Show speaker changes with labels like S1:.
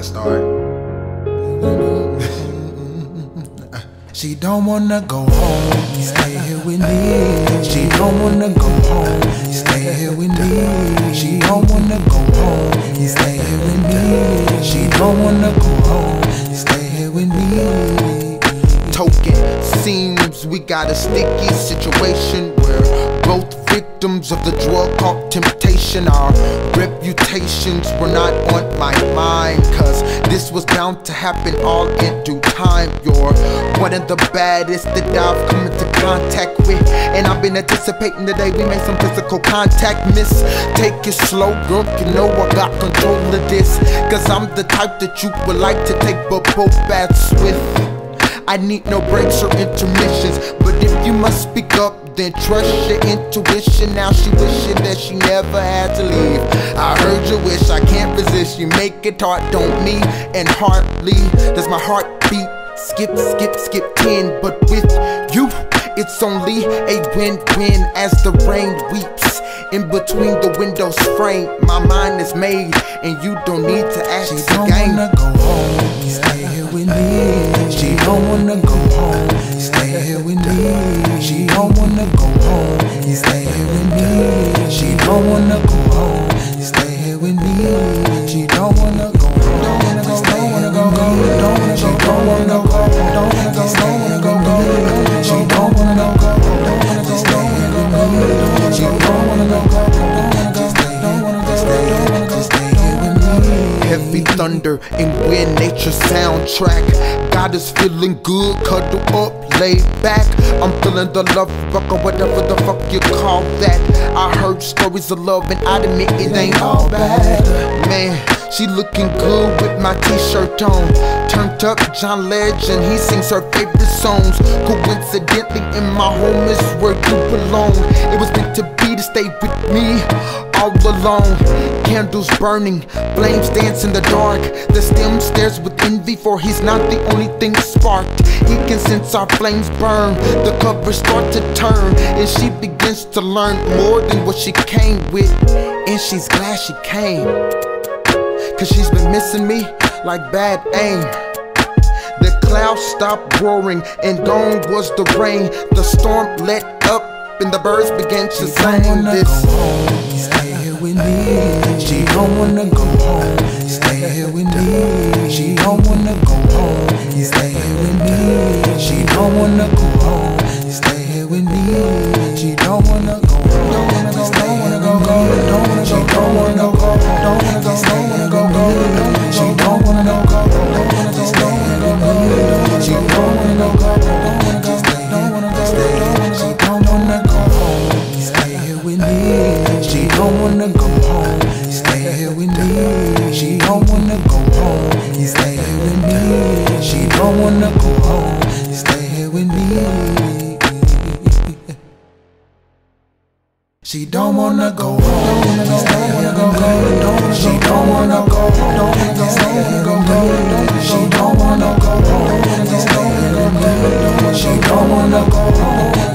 S1: start. She don't wanna go home, stay here with me. She don't wanna go home, stay here with me. She don't wanna go home, stay here with me. She don't wanna go home, stay here with me.
S2: Token, seems we got a sticky situation where both victims of the drug called temptation. Our reputations were not on my mind, cause this was bound to happen all in due time. You're one of the baddest that I've come into contact with, and I've been anticipating the day we made some physical contact. Miss, take it slow, girl, you know I got control of this, cause I'm the type that you would like to take bubble baths with. I need no breaks or intermissions, but if you must speak up, then trust your intuition. Now she wishing that she never had to leave. I heard your wish, I can't resist. You make it hard, don't me? And hardly does my heart beat skip, skip, skip 10. But with you, it's only a win-win as the rain weeps in between the windows frame. My mind is made, and you don't need to ask again.
S1: She don't wanna go home, stay here with me. She don't wanna go home, stay here with me. She don't wanna go home, stay here with me. She don't wanna go home, stay here with me. She don't wanna go home, don't wanna go, don't wanna go, don't wanna go, don't wanna go, don't wanna go, don't wanna go, she don't wanna go, don't wanna go, don't wanna go, she don't wanna go, stay here with me.
S2: Heavy thunder and wind, nature soundtrack. God is feeling good, cuddle up, laid back. I'm feeling the love fuck or whatever the fuck you call that. I heard stories of love and I admit it ain't all bad. Man, she looking good with my t-shirt on. Turned up John Legend, he sings her favorite songs. Coincidentally, in my home is where you belong. It was meant to be to stay with me all alone. Candles burning, flames dance in the dark. The stem stares with envy, for he's not the only thing sparked. He can sense our flames burn, the covers start to turn, and she begins to learn more than what she came with. And she's glad she came, cause she's been missing me like bad aim. The clouds stopped roaring and gone was the rain. The storm let up and the birds began to sing this.
S1: Stay here with me. She don't wanna go home, stay here with me. She don't wanna go home, stay here with me. She don't wanna go home, stay here with me. She don't wanna go home, don't wanna go, don't wanna go, don't wanna go, don't wanna go, don't wanna go, don't wanna go, she don't wanna go, don't wanna go, don't wanna go, she don't wanna go, don't wanna go, don't wanna go, she don't wanna go home, stay here with me. She don't wanna go home, stay here with me. She don't wanna go home, stay here with me. She don't wanna go home, stay here with me. She don't wanna go home, stay here with me. She don't wanna go home, stay here with me. She don't wanna go home, stay here with me. She don't wanna go home.